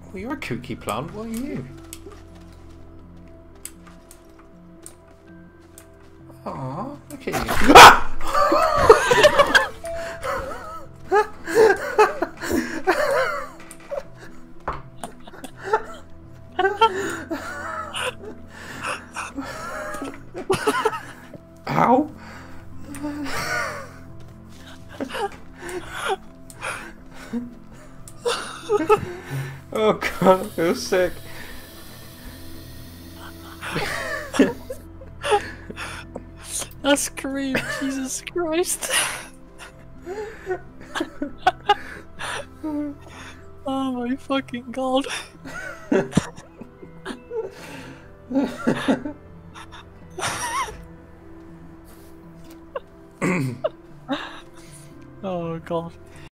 Well, you're a kooky plant. What are you? Aw, look at you. Ow! Oh god, I feel sick. That scream, Jesus Christ. Oh my fucking god. Oh god.